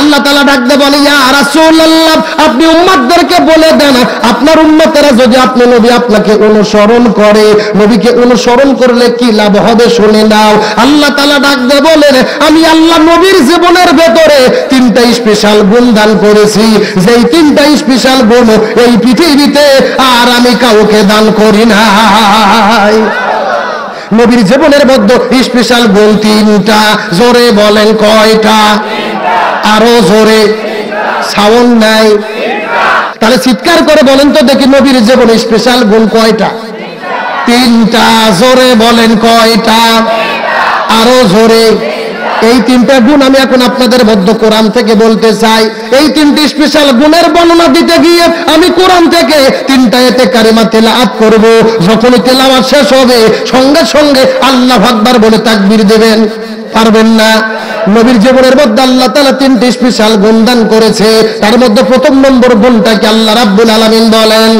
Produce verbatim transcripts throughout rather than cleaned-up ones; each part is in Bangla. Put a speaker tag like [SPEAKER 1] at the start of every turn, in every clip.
[SPEAKER 1] আল্লাহ তাআলা ডাক দিয়ে বলে, ইয়া রাসূলুল্লাহ, আপনি উম্মতদেরকে বলে দেন, আপনার উম্মতেরা যদি আপনি নবী আপনাকে অনুসরণ করে, নবীকে অনুসরণ করলে কি লাভ হবে শুনে নাও। আল্লাহ তাআলা ডাক দিয়ে বলেন, আমি আল্লাহ নবীর জীবনের ভেতরে তিনটা স্পেশাল গুণ দান করেছি, যেই তিনটা স্পেশাল গুণ এই পৃথিবীতে আর আমি কাউকে দান করি নাই। নবীর জীবনের মধ্যে স্পেশাল গুণ তিনটা। জোরে বলেন কয়টা? আরো জোরে, সাউন্ড নাই। তাহলে চিৎকার করে বলেন তো দেখি, নবীর জীবনে স্পেশাল গুণ কয়টা? তিনটা। জোরে বলেন কয়টা? আরো জোরে। এই তিনটা গুণ আমি এখন আপনাদের মধ্যে কোরআন থেকে বলতে চাই। এই তিনটি স্পেশাল গুণের বর্ণনা দিতে গিয়ে আমি কোরআন থেকে তিনটা আয়াতে কারিমা তেলাওয়াত করব। যখন তেলাওয়াত শেষ হবে সঙ্গে সঙ্গে আল্লাহু আকবার বলে তাকবীর দেবেন। পারবেন না? নবীর জীবনের মধ্যে আল্লাহ তাআলা তিনটি স্পেশাল গুণ দান করেছে। তার মধ্যে প্রথম নম্বর গুণটা কি? আল্লাহ রাব্বুল আলামিন বলেন,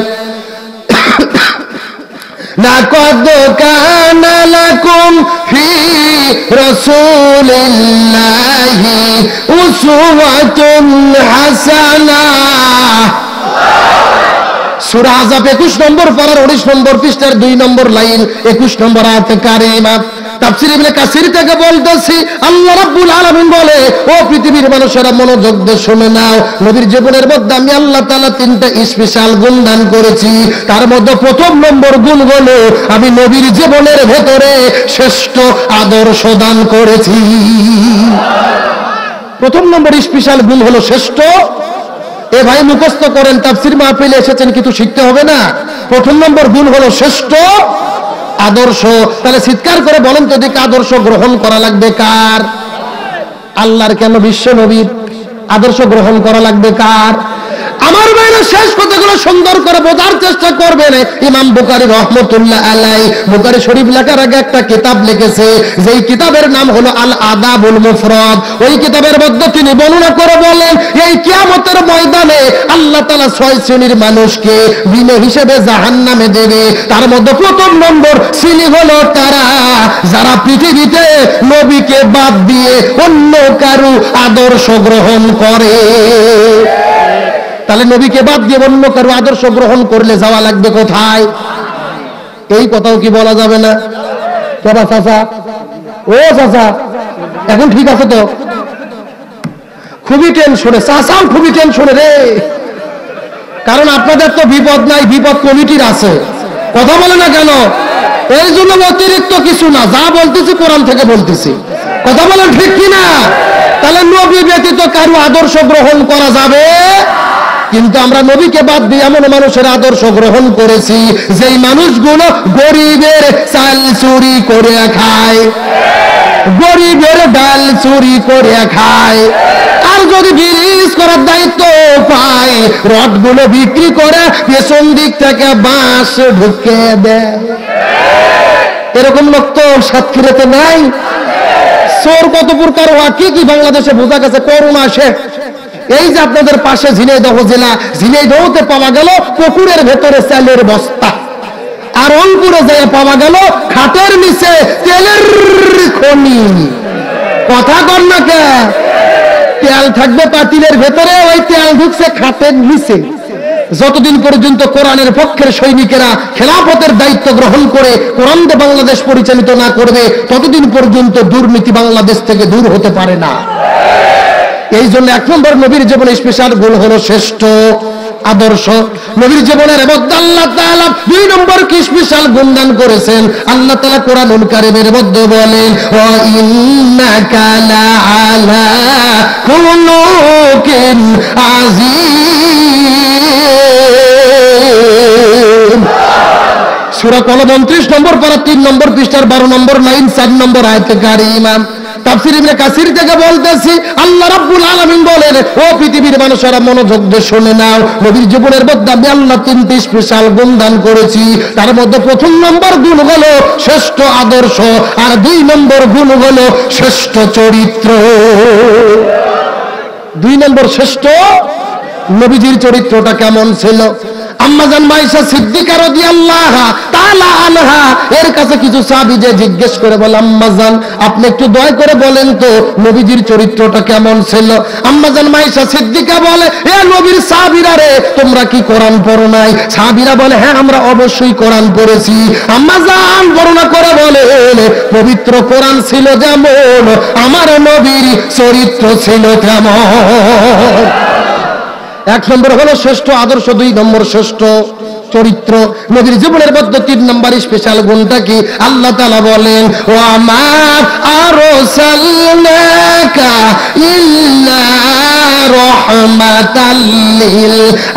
[SPEAKER 1] লাকাদ কানা লাকুম ফি রাসূলিল্লাহি উসওয়াতুন হাসানাহ। সূরা আহজাব একুশ নম্বর পারার উনিশ নম্বর পৃষ্ঠার দুই নম্বর লাইন, একুশ নম্বর আয়াতে কারিমা। তাফসীর ইবনে কাসির থেকে বলতেছি, আল্লাহ রাব্বুল আলামিন বলে, ও পৃথিবীর মানুষেরা মনোযোগ দিয়ে শুনে নাও, নবীর জীবনের মধ্যে আমি আল্লাহ তাআলা তিনটা স্পেশাল গুণ দান করেছি। তার মধ্যে প্রথম নম্বর গুণ হলো আমি নবীর জীবনের ভেতরে শ্রেষ্ঠ আদর্শ দান করেছি। প্রথম নম্বর স্পেশাল গুণ হলো শ্রেষ্ঠ। এ ভাই মুখস্থ করেন, তাফসীর মাহফিলে এসেছেন কিন্তু শিখতে হবে না। প্রথম নম্বর গুণ হলো শ্রেষ্ঠ আদর্শ। তাহলে চিৎকার করে বলেন তো দেখি, আদর্শ গ্রহণ করা লাগবে কার? আল্লাহর। কেন? বিশ্ব নবীর। আদর্শ গ্রহণ করা লাগবে কার? আমার ভাইরা শেষ কথাগুলো সুন্দর করে বোঝার চেষ্টা করবেন। ইমাম বুখারী রহমাতুল্লাহ আলাইহি বুখারী শরীফ লেখার আগে একটা কিতাব লিখেছে, যেই কিতাবের নাম হলো আল আদাবুল মুফরাদ। ওই কিতাবের মধ্যে তিনি বর্ণনা করে বলেন, এই কিয়ামতের ময়দানে আল্লাহ তাআলা ছয় শ্রেণীর মানুষকে বিনা হিসেবে জাহান্নামে দেবে। তার মধ্যে প্রথম নম্বর শ্রেণী হলো তারা যারা পৃথিবীতে নবীকে বাদ দিয়ে অন্য কারো আদর্শ গ্রহণ করে। তাহলে নবীকে বাদ দিয়ে অন্য কারো আদর্শ গ্রহণ করলে যাওয়া লাগবে কোথায়? এই কথাও কি বলা যাবে না? বাবা চাচা, ও চাচা, এখন ঠিক আছে তো? খুবই টেনশনে, চাচাও খুবই টেনশনে রে। কারণ আপনাদের তো বিপদ নাই, বিপদ কমিটির আছে। কথা বলে না কেন? এই জন্য অতিরিক্ত কিছু না, যা বলতেছি কোরআন থেকে বলতেছি। কথা বলেন ঠিক কিনা? তাহলে নবী ব্যতীত কারো আদর্শ গ্রহণ করা যাবে, কিন্তু আমরা নবীকে বাদ দিয়ে এমন মানুষের আদর্শ গ্রহণ করেছি যেই মানুষগুলো গরিবের চাল চুরি করে খায়, গরিবের ডাল চুরি করে খায়, আর যদি ব্রিজ করার দায়িত্ব পায় রডগুলো বিক্রি করে পেছন দিক থেকে বাঁশ ঢুকে দেয়। এরকম লোক তো সাতক্ষীরাতে নাই। চোর কত প্রকার হয়, কি কি বাংলাদেশে বোঝা গেছে। করোনা আসে, এই যে আপনাদের পাশে ঝিনাইদহ জেলা, ঝিনাইদহতে পাওয়া গেল পুকুরের ভেতরে চালের বস্তা, আর রংপুরে যায় পাওয়া গেল খাটের নিচে তেলের খনি। কথা কর না কে? তেল থাকবে পাতিলের ভেতরে, ওই তেল ঢুকছে খাটের নিচে। যতদিন পর্যন্ত কোরআনের পক্ষের সৈনিকেরা খেলাফতের দায়িত্ব গ্রহণ করে কোরআন দিয়ে বাংলাদেশ পরিচালিত না করবে, ততদিন পর্যন্ত দুর্নীতি বাংলাদেশ থেকে দূর হতে পারে না। এই জন্য এক নম্বর নবীর জীবনে স্পেশাল গুণ হলো শ্রেষ্ঠ আদর্শ। নবীর জীবনের মধ্যে আল্লাহ তাআলা দুই নম্বর কি স্পেশাল গুণ দান করেছেন? আল্লাহ তাআলা কোরআনুল কারীমের মধ্যে বলেন, ওয়া ইন্নাকা লাআলা খুলুকিন আযীম। সূরা কলম উনত্রিশ নম্বর পারা তিন নম্বর পৃষ্ঠার বারো নম্বর লাইন, চার নম্বর আয়াতে কারিমা। তাফসীর ইবনে কাসির থেকে বলতেছি, আল্লাহ রাব্বুল আলামিন বলেন, ও পৃথিবীর মানুষেরা মনোযোগ দিয়ে শুনে নাও, নবীর জীবনের মধ্যে আমি আল্লাহ তিনটি স্পেশাল গুণ দান করেছি। তার মধ্যে প্রথম নম্বর গুণ হলো শ্রেষ্ঠ আদর্শ, আর দুই নম্বর গুণ হলো শ্রেষ্ঠ চরিত্র। দুই নম্বর শ্রেষ্ঠ, নবীজির চরিত্রটা কেমন ছিল? আম্মা জান আয়েশা সিদ্দিকা রাদিয়াল্লাহু তাআলা আনহা এর কাছে কিছু সাহাবী যে জিজ্ঞেস করে বলে, আম্মা জান আপনি একটু দয়া করে বলেন তো নবীজির চরিত্রটা কেমন ছিল? আম্মা জান আয়েশা সিদ্দিকা বলে, এ নবীর সাহাবীরা রে, তোমরা কি কোরআন পড়ো নাই? সাহাবীরা বলে, হ্যাঁ আমরা অবশ্যই কোরআন পড়েছি। আম্মা জান বর্ণনা করে বলে, পবিত্র কোরআন ছিল যেমন, আমার নবীর চরিত্র ছিল তেমন। এক নম্বর হলো শ্রেষ্ঠ আদর্শ, দুই নম্বর শ্রেষ্ঠ চরিত্র। নবীর জীবনের মধ্যে তিন নম্বর স্পেশাল গুণটা কি? আল্লাহ তাআলা বলেন, ওয়া মা আরসালনাকা ইল্লা রাহমাতাল লিল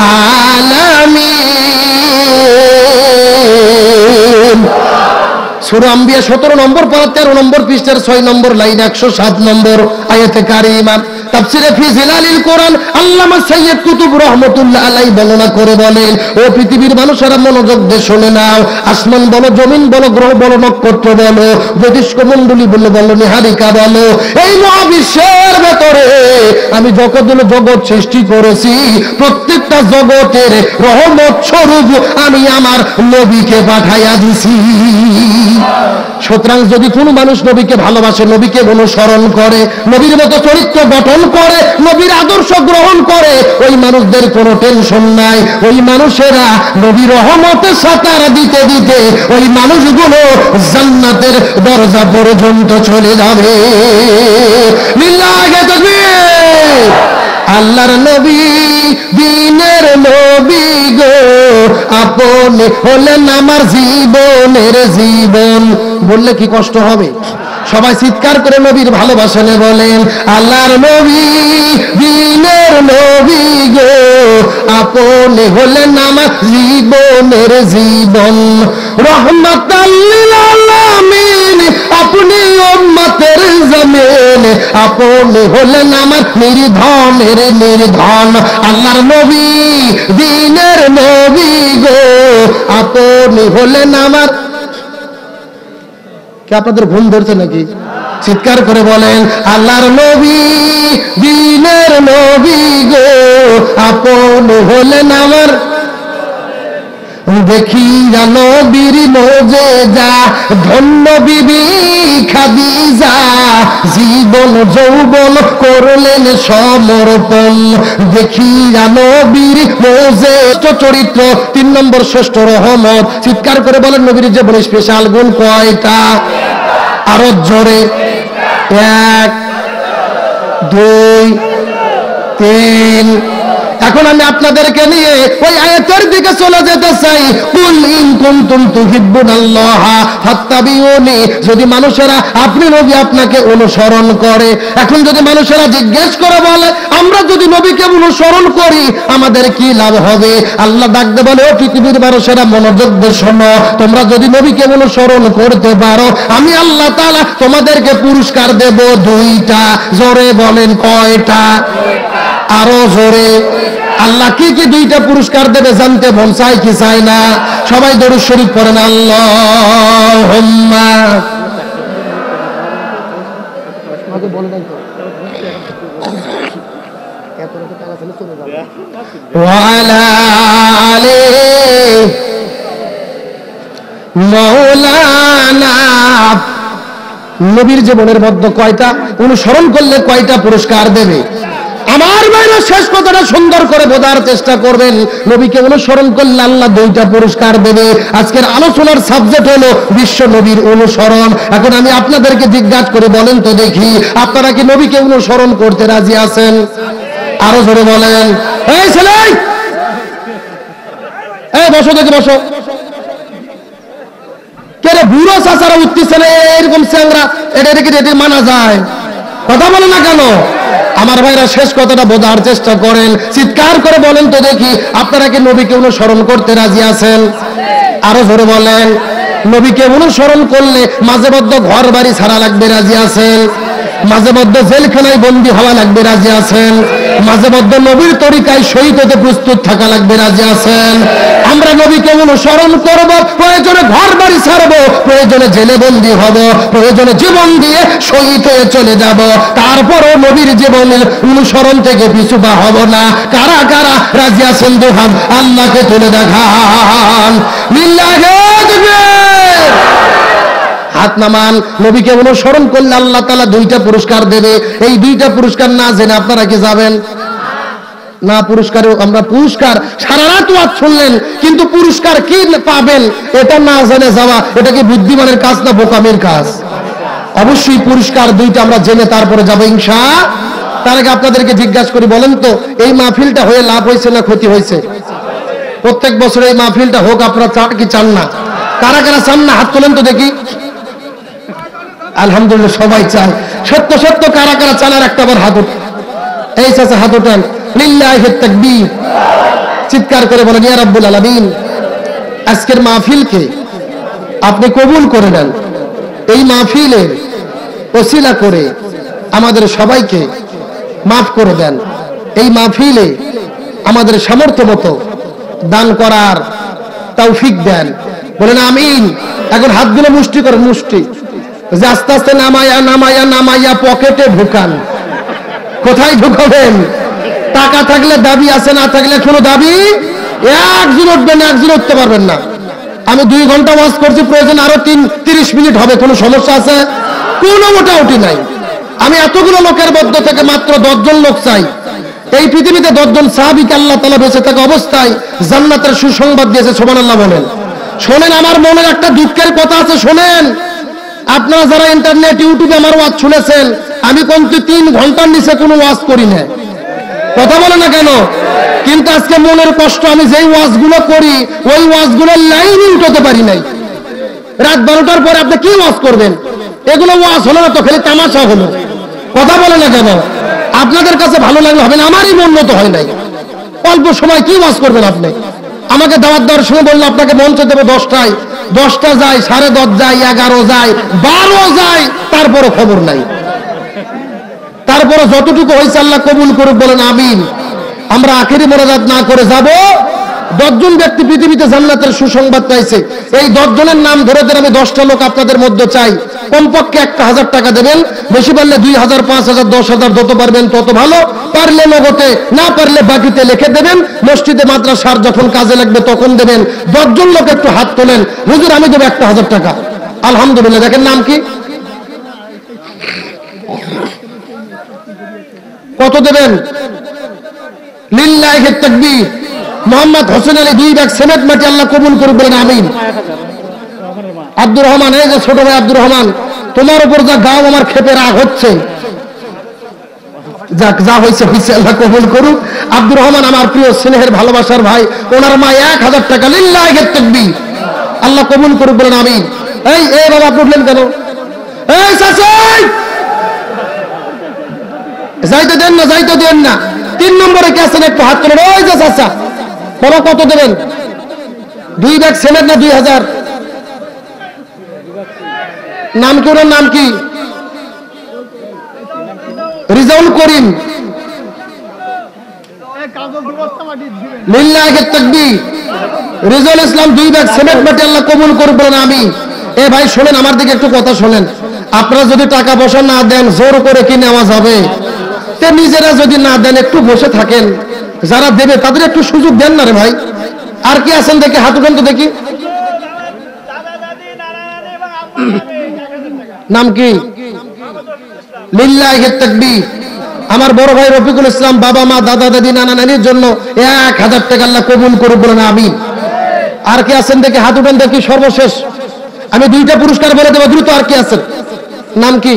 [SPEAKER 1] আলামিন। সূরা আম্বিয়া সতেরো নম্বর পারা তেরো নম্বর পৃষ্ঠার ছয় নম্বর লাইন একশো সাত নম্বর আয়াতে কারিমা। তাফসীরে ফি জিলালিল কোরআন আল্লামা সাইয়্যিদ কুতুব রাহমাতুল্লাহ আলাইহি বর্ণনা করে বলেন, ও পৃথিবীর মানুষেরা মনোযোগ দিয়ে শুনে নাও, আসমান বলো, জমিন বলো, গ্রহ বলো, নক্ষত্র বলো, জ্যোতিষ্ক মণ্ডলী বলো, বলো নিহারিকা বলো, এই মহাবিশ্বের ভেতরে আমি যতগুলো জগৎ সৃষ্টি করেছি প্রত্যেকটা জগতের রহমত স্বরূপ আমি আমার নবীকে পাঠাইয়া দিছি। সুতরাং যদি কোনো মানুষ নবীকে ভালোবাসে, নবীকে অনুসরণ করে, নবীর মতো চরিত্র গঠন করে, নবীর আদর্শ গ্রহণ করে, ওই মানুষদের কোনো টেনশন নাই। ওই মানুষেরা নবীর রহমতের সাতার দিতে দিতে ওই মানুষগুলো জান্নাতের দরজা পর্যন্ত চলে যাবে। লিল্লাহি তাকবীর। আল্লাহর নবী দিনের নবী গো, আপনি হলেন আমার জীবনের জীবন। বললে কি কষ্ট হবে? সবাই চিৎকার করে নবীর ভালোবাসা নিয়ে বলেন, আল্লাহর নবী দিনের নবী গো, আপনি হলেন আমার জীবনের জীবন। রহমাতাল লিল আলামিন, আপনি উম্মতের জামিন, আপনি হলেন আমার নির্ধনের নির্ধন। আল্লাহর নবী দিনের নবী গো, আপনি হলেন আমার। কি আপনাদের ঘুম ধরছে নাকি? চিৎকার করে বলেন, আল্লাহর নবী দিনের নবী গো, আপনি হলেন আমার। দেখি নবীর মোজেজা, ধন্য বিবি খাদিজা, জীবন যৌবন করলেন সমর্পণ। দেখি নবীর মোজেজা চরিত্র, তিন নম্বর শ্রেষ্ঠ রহমত। চিৎকার করে বলেন, নবীর জীবনে স্পেশাল গুণ কয়টা? আরো জোরে। এক, দুই, তিন। এখন আমি আপনাদেরকে নিয়ে ওই আয়াতের দিকে চলে যেতে চাই। কুল ইন কুনতুম তুহিব্বুনাল্লাহ ফাত্তাবিউনি। যদি মানুষেরা আপনি নবী আপনাকে অনুসরণ করে, এখন যদি মানুষেরা জিজ্ঞেস করে বলে আমরা যদি নবীকে অনুসরণ করি আমাদের কি লাভ হবে? আল্লাহ ডাকতে বলে, ও পৃথিবীর মানুষেরা মনোযোগ দিয়ে শোনো, তোমরা যদি নবীকে অনুসরণ করতে পারো আমি আল্লাহ তাআলা তোমাদেরকে পুরস্কার দেব দুইটা। জোরে বলেন কয়টা? আরো জোরে। আল্লাহ কি কি দুইটা পুরস্কার দেবে জানতে মন চাই কি চাই না? সবাই দরুদ শরীফ পড়েন, আল্লাহুম্মা। ওয়া আলা আলি মাওলানা। নবীর জীবনের মধ্যে কয়টা অনুসরণ করলে কয়টা পুরস্কার দেবে? আমার বাইরে শেষ কথাটা সুন্দর করে বোঝার চেষ্টা করবেন। নবীকে অনুসরণ করলে আল্লাহ দুইটা পুরস্কার দেবে। আজকের আলোচনার সাবজেক্ট হলো বিশ্ব নবীর অনুসরণ। এখন আমি আপনাদেরকে জিজ্ঞাসা করে বলেন তো দেখি, আপনারা কি নবীকে অনুসরণ করতে রাজি আছেন? আরো জোরে বলেন। এই ছেলে, এই বসো দেখে বসো। কে রে বুড়ো চাচারা উঠতেছে না এরকম চ্যাংরা? এটা দেখে এটা মানা যায়? কথা বলে না কেন? আমার ভাইরা শেষ কথাটা বোঝার চেষ্টা করেন। চিৎকার করে বলেন তো দেখি, আপনারা কি নবীকে অনুসরণ করতে রাজি আছেন? আরো জোরে বলেন। নবীকে অনুসরণ করলে মাঝে মধ্যে ঘর বাড়ি ছাড়া লাগবে, রাজি আছেন? মাঝে মধ্যে জেলখানায় বন্দী হওয়া লাগবে, রাজি আছেন? মাঝে মধ্যে নবীর তরিকায় শহীদ হতে প্রস্তুত থাকা লাগবে, রাজি আছেন? আমরা নবীকে অনুসরণ করব, প্রয়োজনে ঘর বাড়ি ছাড়বো, প্রয়োজনে জেলে বন্দী হব, প্রয়োজনে জীবন দিয়ে শহীদ হয়ে চলে যাব, তারপরও নবীর জীবনের অনুসরণ থেকে পিছু পা হব না। কারা কারা রাজি আছেন? দুহাত আল্লাহকে তুলে দেখান। লিল্লাহি তাকবীর। হাত নামান। নবীকে অনুসরণ করলে আল্লাহ তাআলা দুইটা পুরস্কার দেবে। এই দুইটা পুরস্কার না জেনে আপনারা কি যাবেন না? পুরস্কার আমরা পুরস্কার সারা রাত ওয়াজ শুনলেন, কিন্তু পুরস্কার কি পাবেন এটা না জেনে যাওয়া, এটা কি বুদ্ধিমানের কাজ না বোকামের কাজ? অবশ্যই পুরস্কার দুইটা আমরা জেনে তারপরে যাবো ইনশাআল্লাহ। তার আগে আপনাদেরকে জিজ্ঞাসা করি, বলেন তো এই মাহফিলটা হয়ে লাভ হয়েছে না ক্ষতি হয়েছে? প্রত্যেক বছর এই মাহফিলটা হোক, আপনারা চান কি চান না? কারা কারা চান না হাত তোলেন তো দেখি। আলহামদুলিল্লাহ সবাই চায়। সত্য সত্য কারা কারা চান আর একটা বার হাত উঠান। এই চাচা হাত উঠান। লিল্লাহি তাকবীর। চিৎকার করে বলেন ইয়া রাব্বুল আলামিন, আজকের মাহফিলকে আপনি কবুল করে নেন। এই মাহফিলের ওসিলা করে আমাদের সবাইকে মাফ করে দেন। এই মাহফিলে আমাদের সামর্থ্য মতো দান করার তৌফিক দেন। বলেন আমিন। এখন হাতগুলো মুষ্টি করেন, মুষ্টি, যে আস্তে আস্তে নামায়া নামায়া নামায়া পকেটে ঢুকান। কোথায় ঢুকাবেন? টাকা থাকলে দাবি আছে, না থাকলে কোনো দাবি। একজন উঠবেন, একজন উঠতে পারবেন না। আমি দুই ঘন্টা ওয়াজ করছি, প্রয়োজন আরো তিন তিরিশ মিনিট হবে, কোনো সমস্যা আছে? কোনো মোটামুটি নাই। আমি এতগুলো লোকের মধ্য থেকে মাত্র দশজন লোক চাই। এই পৃথিবীতে দশজন সাহাবীকে আল্লাহ তাআলা বেঁচে থাকা অবস্থায় জান্নাতের সুসংবাদ দিয়েছে। সুবহানাল্লাহ বলেন। শোনেন, আমার মনের একটা দুঃখের কথা আছে, শোনেন। আপনারা যারা ইন্টারনেট ইউটিউবে আমার ওয়াজ শুনেছেন, আমি কিন্তু তিন ঘন্টার নিচে কোনো ওয়াজ করি না। কথা বলে না কেন? কিন্তু আজকে মনের কষ্ট, আমি যেই ওয়াজগুলো করি ওই ওয়াজগুলোর লাইনই উঠাতে পারি নাই। রাত বারোটার পরে আপনি কি ওয়াজ করবেন? এগুলো ওয়াজ হলো না তো, খালি তামাশা হলো। কথা বলে না কেন? আপনাদের কাছে ভালো লাগলে হবে না, আমারই মন মতো হয় নাই। অল্প সময় কি ওয়াজ করবেন আপনি? আমাকে দাওয়াত দেওয়ার সময় বললো আপনাকে মঞ্চে দেবো দশটায়, দশটা যায়, সাড়ে দশ যায়, এগারো যায়, বারো যায়, তারপরও খবর নাই। তারপরে যতটুকু হয়েছে আল্লাহ কবুল করুক, বলেন আমিন। আমরা আখেরি মোনাজাত না করে যাব। দশজন ব্যক্তি পৃথিবীতে জান্নাতের সুসংবাদ পাইছে। এই দশজনের নাম ধরে ধরে আমি দশটা লোক আপনাদের মধ্যে চাই। কমপক্ষে একটা হাজার টাকা দেবেন, বেশি পারলে দুই হাজার, পাঁচ হাজার, দশ হাজার, যত পারবেন তত ভালো। পারলে নগদে, না পারলে বাকিতে লিখে দেবেন। মসজিদে মাদ্রাসার যখন কাজে লাগবে তখন দেবেন। দশজন লোক একটু হাত তোলেন, হুজুর আমি দেবো একটা হাজার টাকা। আলহামদুলিল্লাহ। দেখেন নাম কি? কত দেবেন? লিল্লাহি তাকবীর। মোহাম্মদ হোসেন আলী দুই ব্যাগ সিমেন্ট মাটি আল্লাহ কবুল করুক, বলেন আমিন। আব্দুর রহমান, এই যে ছোট ভাই আব্দুর রহমান, তোমার উপর যা গাও আমার ক্ষেপে রাগ হচ্ছে, যাক যা হয়েছে হয়েছে, আল্লাহ কবুল করুক। আব্দুর রহমান আমার প্রিয় স্নেহের ভালোবাসার ভাই, ওনার মা এক হাজার টাকা। লিল্লাহি তাকবীর। আল্লাহ কবুল করুক, বলেন আমিন। এই এই বাবা আপনি উঠলেন কেন? এই চাচাই যাইতে দেন না, যাইতে দেন না। তিন নম্বরে কে আছেন একটু হাত তোলেন। ওই যে চাচা, বাবা কত দেবেন? দুই ব্যাগ সিমেন্ট না দুই হাজার? নাম কি ওনার? নাম কি? রিজাউল করিম। লিল্লাহি তাকবীর। রিজাউল ইসলাম দুই ব্যাগ সিমেন্ট মাটি আল্লাহ কবুল করুক, বলেন আমিন। এ ভাই শোনেন, আমার দিকে একটু কথা শোনেন। আপনারা যদি টাকা পয়সা না দেন, জোর করে কি নেওয়া যাবে? নিজেরা যদি না দেন, একটু বসে থাকেন, যারা দেবে তাদের একটু সুযোগ দেন না রে ভাই। আর কি আছেন দেখি, হাত উঠান তো দেখি। নাম কি? লিল্লাহি তাকবীর। আমার বড় ভাই রফিকুল ইসলাম, বাবা মা দাদা দাদি নানা নানির জন্য এক হাজার টাকা আল্লাহ কবুল করুক, বলেন আমিন। আর কি আছেন দেখি, হাত উঠান দেখি। সর্বশেষ আমি দুইটা পুরস্কার বলে দেবো, দ্রুত। আর কি আছেন? নাম কি?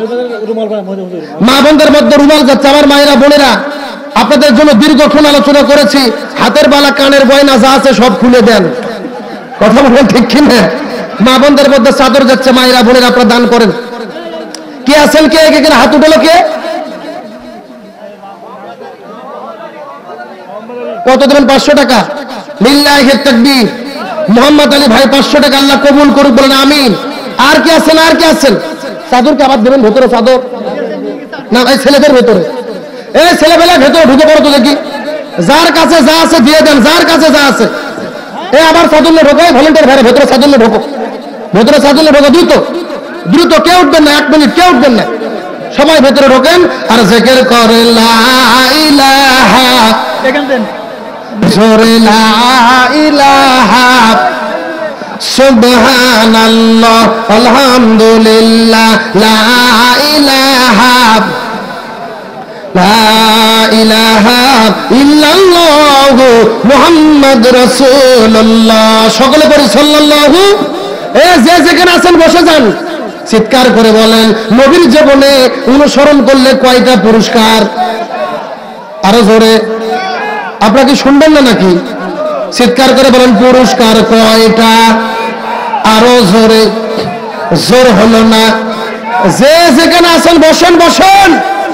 [SPEAKER 1] মা বোনদের মধ্যে রুমাল যাচ্ছে। আমার মায়েরা বোনেরা, আপনাদের জন্য দীর্ঘক্ষণ আলোচনা করেছি। হাতের বালা, কানের গয়না যা আছে সব খুলে দেন। কথা বলেন ঠিক কিনা? মা বোনদের মধ্যে চাদর যাচ্ছে। মায়েরা বোনেরা আপনারা দান করেন। কে আছেন? কে এখানে হাত উঠলো? কে? কত দেবেন? পাঁচশো টাকা। লিল্লাহি তাকবীর। মোহাম্মদ আলী ভাই পাঁচশো টাকা আল্লাহ কবুল করুক, বলেন আমিন। আর কি আছেন? আর কি আছেন? চাদর কি আবার দেবেন? ভেতরে চাদর না ভাই ছেলেদের ভেতরে, এই ছেলেবেলা ভেতরে ঢুকে পড়ো তো দেখি, যার কাছে যা আছে দিয়ে দেন, যার কাছে যা আছে। এ আবার সাদুল্লে ঢোকো, ভলেন্টিয়ার ভাইরা ভেতরে সাদুল্লে ঢোকো, ভেতরে সাদুল্লে ঢোকো, দ্রুত দ্রুত, কেউ উঠবেন না, এক মিনিট কেউ উঠবেন না, সবাই ভেতরে ঢোকেন আর জিকির করে লা ইলাহা, জোরে লা ইলাহা সুবহানাল্লাহ আলহামদুলিল্লাহ লা ইলাহা লা ইলাহা ইল্লাল্লাহ মুহাম্মদ রাসূলুল্লাহ। সকলে পড়ি সাল্লাল্লাহু। এ যে যেখানে আছেন বসে যান, চিৎকার করে বলেন নবীর জীবনে অনুসরণ করলে কয়টা পুরস্কার? আরো জোরে, আপনারা কি শুনবেন না নাকি? চিৎকার করে বলেন পুরস্কার কয়টা? আরো জোরে, জোর হলো না। যে যেখানে আছেন বসেন, বসেন,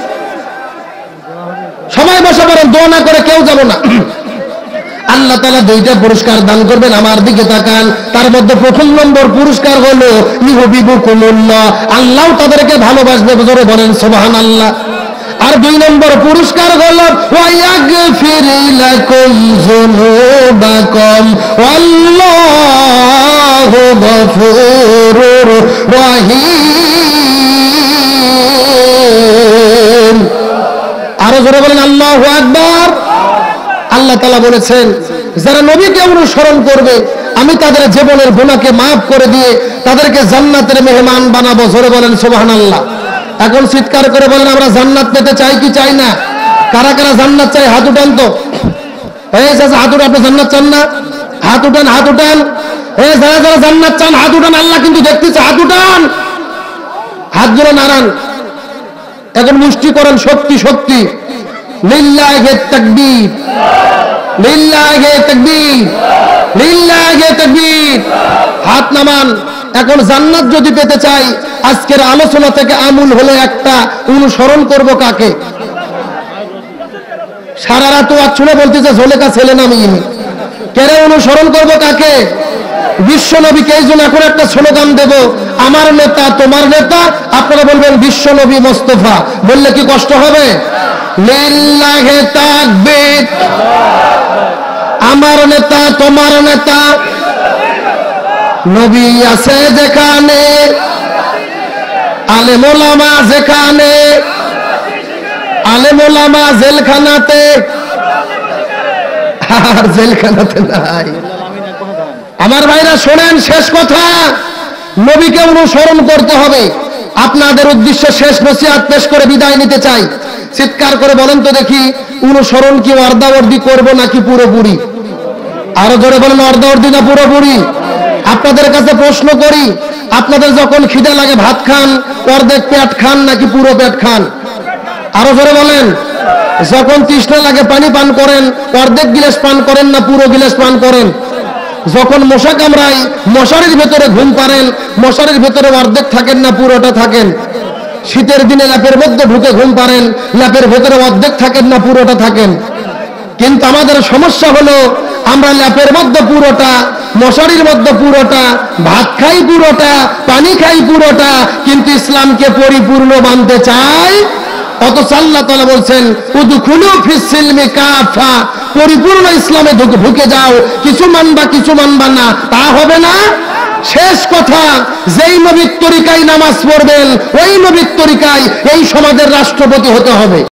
[SPEAKER 1] সবাই বসে পড়েন, দোয়া না করে কেউ যাব না। আল্লাহ তাআলা দুইটা পুরস্কার দান করবেন, আমার দিকে তাকান। তার মধ্যে প্রথম নম্বর পুরস্কার হলো ইউহিব্বুকুমুল্লাহ, আল্লাহ তাদেরকে ভালোবাসবে, জোরে বলেন সুবহানাল্লাহ। আর দুই নম্বর পুরস্কার হলো ওয়ায়াগফির লাকুম যুনুবাকুম ওয়াল্লাহু গফুরুর রহিম। আরো জোরে বলেন আল্লাহু আকবার। আল্লাহ তাআলা বলেছেন যারা নবীকে অনুসরণ করবে আমি তাদের জীবনের গুনাহকে মাফ করে দিয়ে তাদেরকে জান্নাতের মেহমান বানাবো, জোরে বলেন সুবহানাল্লাহ। এখন চিৎকার করে বলেন আমরা জান্নাত পেতে চাই কি চাই না? কারা কারা জান্নাত চাই হাত উঠান তো। এই চাচা হাত উঠান, আপনি জান্নাত চান না? হাত উঠান, হাত উঠান। এই যারা যারা জান্নাত চান হাত উঠান, আল্লাহ কিন্তু দেখতেছে, হাত উঠান, হাতগুলো নাড়ান। এখন মুষ্টি করেন, শক্তি শক্তি, লিল্লাহি তাকবীর, লিল্লাহি তাকবীর, লিল্লাহি তাকবীর। হাত নামান। এখন জান্নাত যদি পেতে চাই আজকের আলোচনা থেকে আমূল হলো একটা, অনুসরণ করব কাকে? সারা রাত ওয়াজ শুনে বলতেছে ঝোলেকা ছেলে নামিয়ে কেন অনুসরণ করব কাকে? বিশ্ব নবীকে। এই জন্য এখন একটা স্লোগান দেব, আমার নেতা তোমার নেতা, আপনারা বলবেন বিশ্ব নবী মোস্তফা। বললে কি কষ্ট হবে? লিল্লাহি তাকবীর, আমার নেতা তোমার নেতা, নবী আছে যেখানে, আলেম ওলামা যেখানে, আলেম ওলামা জেলখানাতে, আর জেলখানাতে নাই। আমার ভাইরা শোনেন, শেষ কথা, নবীকে অনুসরণ করতে হবে। আপনাদের উদ্দেশ্যে শেষ নসিহত পেশ করে বিদায় নিতে চাই। চিৎকার করে বলেন তো দেখি, অনুসরণ কি অর্ধাবর্ধি করব নাকি পুরোপুরি? আরো জোরে বলেন অর্ধাবর্ধি না পুরোপুরি? আপনাদের কাছে প্রশ্ন করি, আপনাদের যখন খিদে লাগে ভাত খান অর্ধেক পেট খান নাকি পুরো পেট খান? আরো জোরে বলেন। যখন তৃষ্ণা লাগে পানি পান করেন অর্ধেক গিলাস পান করেন না পুরো গিলাস পান করেন? যখন মশা কামড়ায় মশারির ভেতরে ঘুম পারেন, মশারির ভেতরে অর্ধেক থাকেন না পুরোটা থাকেন? শীতের দিনে ল্যাপের মধ্যে ঢুকে ঘুম পারেন, ল্যাপের ভেতরে অর্ধেক থাকেন না পুরোটা থাকেন? কিন্তু আমাদের সমস্যা হলো আমরা ল্যাপের মধ্যে পুরোটা, মশারির মধ্যে পুরোটা, ভাত খাই পুরোটা, পানি খাই পুরোটা, কিন্তু ইসলামকে পরিপূর্ণ মানতে চাই। অথচ আল্লাহ তাআলা বলছেন উদখুলু ফিস সিলমি কাফা, পরিপূর্ণ ইসলামে ঢুকে যাও, কিছু মানবা কিছু মানবা না তা হবে না। শেষ কথা, যেই নবীর তরিকায় নামাজ পড়বেন ওই নবীর তরিকায় এই সমাজের রাষ্ট্রপতি হতে হবে।